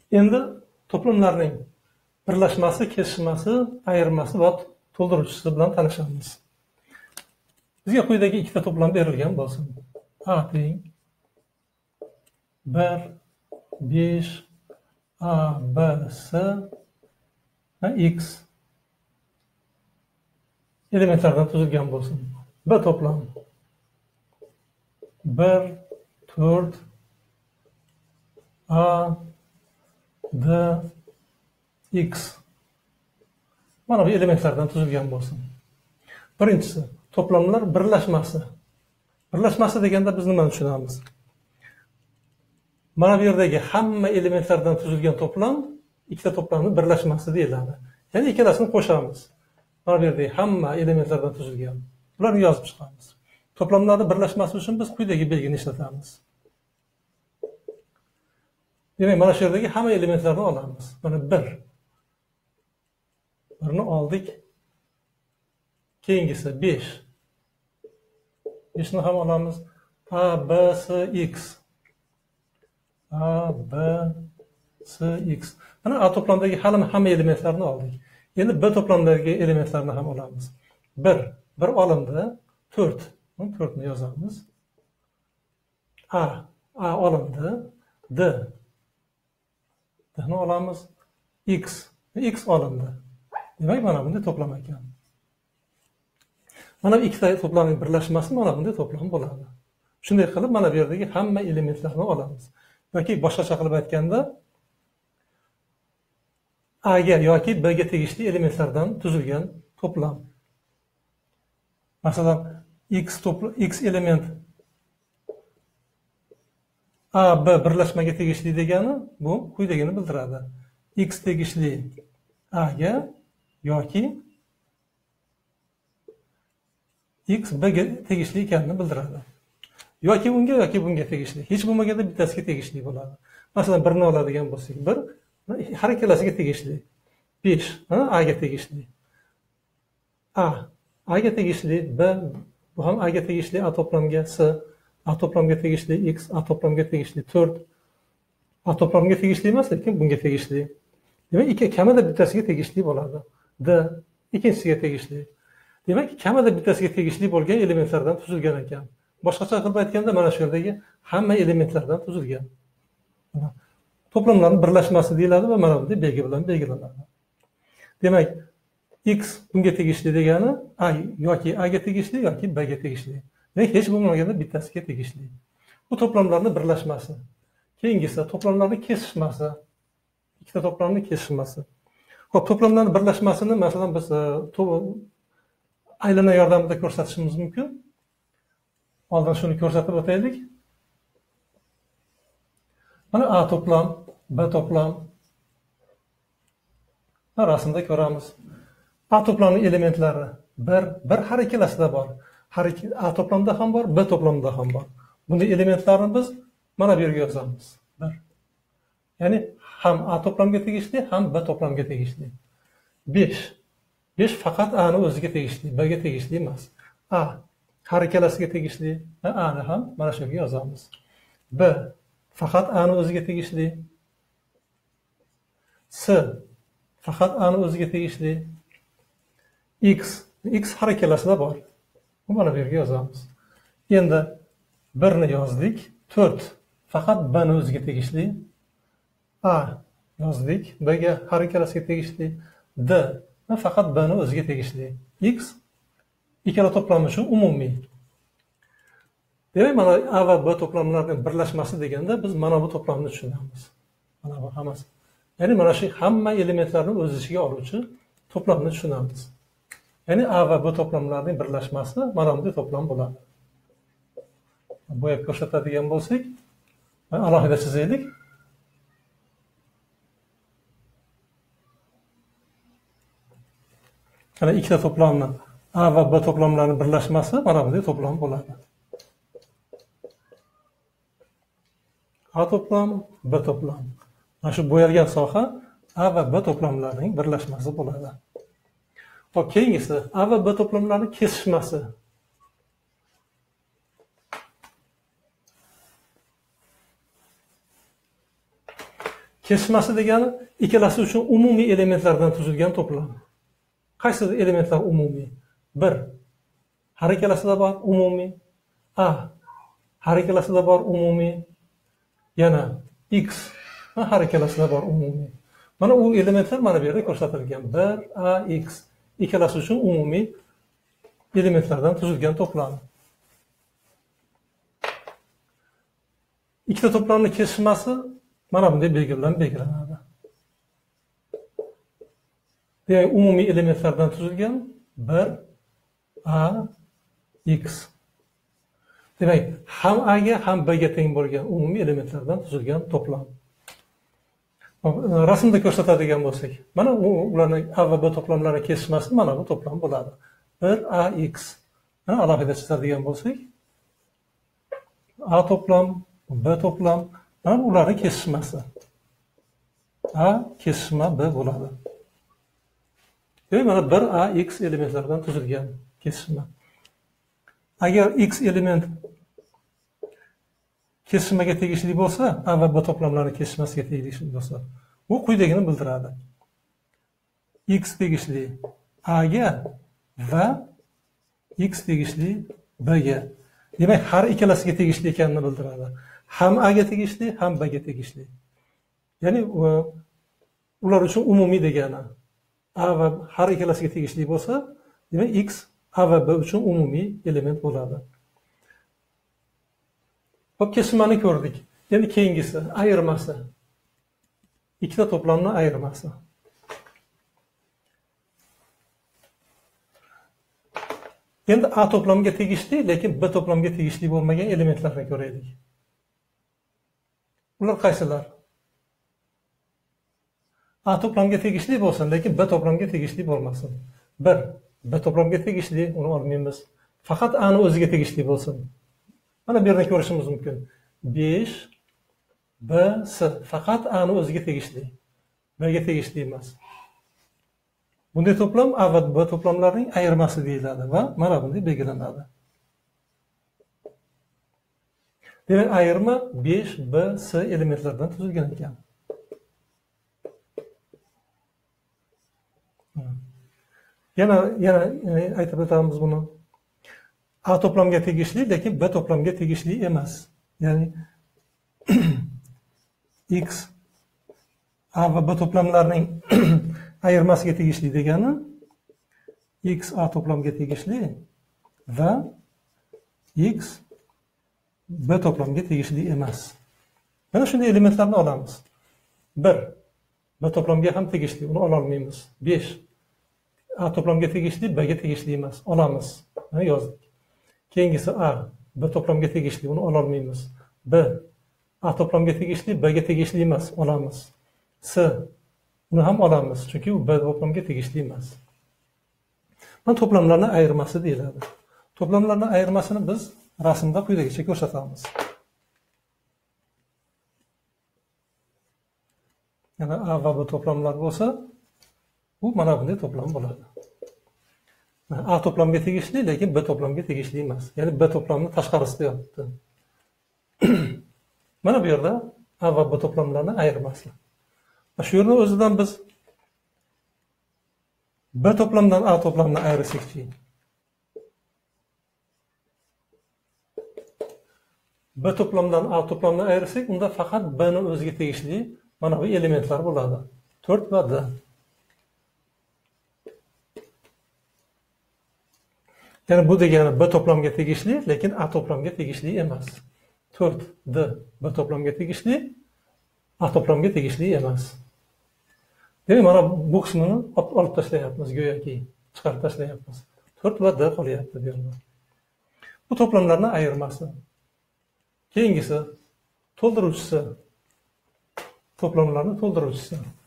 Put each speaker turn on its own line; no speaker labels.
Endi to'plamlarning birlashmasi, kesishmasi, ayirmasi va to'ldiruvchisi bilan tanishamiz. Bizga quyidagi ikkita to'plam berilgan bo'lsin. A teng 1 5 A B S X elementlardan tuzilgan bo'lsin. B to'plam 1 4 A D X mana bu elementlardan tuzilgan bo'lsin. Birinchisi to'plamlar birlashmasi. Birlashmasi deganda biz nimani tushunamiz? Mana bu yerdagi hamma elementlardan tuzilgan to'plam ikkita to'plamning birlashmasi deyiladi. Ya'ni ikkalasini qo'shamiz. Mana bu yerdagi hamma elementlardan tuzilgan. Bularni yozib chiqamiz. To'plamlarning birlashmasi uchun biz quyidagi belgini ishlatamiz. Demak, mana shu yerdagi hamma elementlarni olamiz. Mana 1. Birni oldik. Keyingisi 5. 5ni ham olamiz. A B S X. A B S X. Mana A to'plamdagi hamma elementlarni oldik. Endi B to'plamdagi elementlarni ham olamiz. 1 olindi. 4. 4ni yozamiz. A olindi. D. Dni olamiz. X olindi. Demak, mana bunday to'plam ekan. Mana bu ikkita to'plamning birlashmasi mana bunday to'plam bo'ladi. Shunday qilib, mana bu yerdagi hamma elementlarni olamiz. Yoki boshqacha qilib aytganda, A ga yoki B ga tegishli elementlardan tuzilgan to'plam. Masalan, X element A, B birlashmaga tegishli degani bu quyidagini bildiradi. X tegishli A ga yoki X B ga tegishli ekanini bildiradi. Yoki unga yoki bunga tegishli. Hech bo'lmaganda bittasiga tegishli bo'ladi. Masalan, 1 ni oladigan bo'lsak, 1 har ikkalasiga tegishli. 5 A ga tegishli. A ga tegishli, B bu ham A ga tegishli, A to'plamga S, A to'plamga tegishli X, A to'plamga tegishli 4. A to'plamga tegishli emas, lekin bunga tegishli. Demak, kamida bittasiga tegishli bo'ladi. D ikkinchisiga tegishli. Demak, kamida bittasiga tegishli bo'lgan elementlardan tuzilgan ekan. Boshqacha qilib aytganda, mana shu yerdagi hamma elementlardan tuzilgan. To'plamlarning birlashmasi deyiladi va mana bunday belgi bilan belgilanadi. Demak, X bunga tegishli degani A yoki A ga tegishli yoki B ga tegishli. Demak, hech bo'lmaganda bittasiga tegishli. Bu to'plamlarning birlashmasi. Keyingisi to'plamlarning kesishmasi. Ikkita to'plamning kesishmasi. Xo'p, to'plamlarning birlashmasini masalan biz aylana yordamida ko'rsatishimiz mumkin. Oldin shuni ko'rsatib o'taylik. Mana A to'plam, B to'plam. Rasmda ko'ramiz. A to'plamning elementlari bir har ikkalasida bor. A to'plamda ham bor, B to'plamda ham bor. Bunday elementlarni biz mana bu yerga yozamiz. 1. Ya'ni ham A to'plamga tegishli, ham B to'plamga tegishli. 5. 5 faqat A ni o'ziga tegishli, B ga tegishli emas. A har ikkalasiga tegishli, A ni ham mana shu yerga yozamiz. B faqat A ni o'ziga tegishli. S faqat A ni o'ziga tegishli. X har ikkalasida bor. Mana bu yerga yozamiz. Endi 1 ni yozdik. 4 faqat B ni o'ziga tegishli. A yozdik. B ga har ikkalasiga tegishli. D faqat B ni o'ziga tegishli. X ikkala to'plam uchun umumiy. Demak, mana A va B to'plamlarining birlashmasi deganda biz mana bu to'plamni tushunamiz. Mana bu hammasi. Ya'ni mana shu hamma elementlarni o'z ichiga oluvchi to'plamni tushunamiz. Ya'ni A va B to'plamlarining birlashmasi mana bunday to'plam bo'ladi. Bo'yab ko'rsatadigan bo'lsak, alohida chizaylik. Mana ikkita to'plamni A va B to'plamlarining birlashmasi mana bunday to'plam bo'ladi. A to'plam, B to'plam. Mana shu bo'yalgan soha A va B to'plamlarining birlashmasi bo'ladi. Xo'p, keyingisi A va B to'plamlarining kesishmasi. Kesishmasi degani ikkalasi uchun umumiy elementlardan tuzilgan to'plam. Qaysi elementlar umumiy? 1. Har ikkalasida bor umumiy. A. Har ikkalasida bor umumiy. Yana X. Har ikkalasida bor umumiy. Mana u elementlar mana bu yerda ko'rsatilgan. 1 X. İkkalasi uchun umumiy elementlardan tuzilgan to'plam. Ikkita to'plamning kesishmasi mana bunday belgilanadi. Demak, umumiy elementlardan tuzilgan 1 A X. Demak, ham A ga ham B ga teng bo'lgan umumiy elementlardan tuzilgan to'plam. Rasmda ko'rsatadigan bo'lsak, mana ularning A va B to'plamlarining kesishmasi mana bu to'plam bo'ladi. 1 A X. Mana alohida chizadigan bo'lsak, A to'plam, B to'plam, mana ularning kesishmasi. A kesishma B bo'ladi. Demak, mana 1 A X elementlardan tuzilgan kesishma. Agar X element kesishmaga tegishli bo'lsa, A va B to'plamlarining kesishmasiga tegishli bo'lsa, bu quyidagini bildiradi. X tegishli A ga va X tegishli B ga. Demak, har ikkalasiga tegishli ekanini bildiradi. Ham A ga tegishli, ham B ga tegishli. Ya'ni ular uchun umumiy degani. A va har ikkalasiga tegishli bo'lsa, demak X A va B uchun umumiy element bo'ladi. Hop, kesishmani ko'rdik. Endi keyingisi ayirmasi. Ikkita to'plamning ayirmasi. Endi A to'plamga tegishli, lekin B to'plamga tegishli bo'lmagan elementlarni ko'raylik. Ular qaysilar? A to'plamga tegishli bo'lsin, lekin B to'plamga tegishli bo'lmasin. 1. B to'plamga tegishli, uni olmaymiz. Faqat A ni o'ziga tegishli bo'lsin. Mana bu yerdan ko'rishimiz mumkin. 5 B S faqat A ni o'ziga tegishli. B ga tegishli emas. Bunday to'plam A va B to'plamlarining ayirmasi deyiladi va mana bunday belgilanadi. Demak, ayirma 5 B S elementlardan tuzilgan ekan. Yana aytib o'tamiz buni. A to'plamga tegishli, lekin B to'plamga tegishli emas. Ya'ni X A va B to'plamlarining ayirmasiga tegishli degani X A to'plamga tegishli va X B to'plamga tegishli emas. Mana shunday elementlarni olamiz. 1 B to'plamga ham tegishli, uni ola olmaymiz. 5 A to'plamga tegishli, B ga tegishli emas, olamiz. Mana yozdik. Keyingisi A B to'plamga tegishli, uni ola olmaymiz. B A to'plamga tegishli, B ga tegishli emas, olamiz. S uni ham olamiz, chunki u B to'plamga tegishli emas. Mana to'plamlarning ayirmasi deyiladi. To'plamlarning ayirmasini biz rasmda quyidagicha ko'rsatamiz. Yana A va B to'plamlar bo'lsa, bu mana bunday to'plam bo'ladi. A to'plamga tegishli, lekin B to'plamga tegishli emas. Ya'ni B to'plamning tashqarisida yotibdi. Mana bu yerda A va B to'plamlarning ayirmasi. Shu yerning o'zidan biz B to'plamdan A to'plamni ayirsak-chi. B to'plamdan A to'plamni ayirsak, unda faqat B ning o'ziga tegishli mana bu elementlar bo'ladi. 4 va D. Ya'ni bu degani B to'plamga tegishli, lekin A to'plamga tegishli emas. 4 D B to'plamga tegishli, A to'plamga tegishli emas. Demak, mana bu qismini olib tashlayapmiz, go'yoki chiqarib tashlayapmiz. 4 va D qolyapti bu yerda. Bu to'plamlarning ayirmasi. Keyingisi to'ldiruvchisi. To'plamlarning to'ldiruvchisi.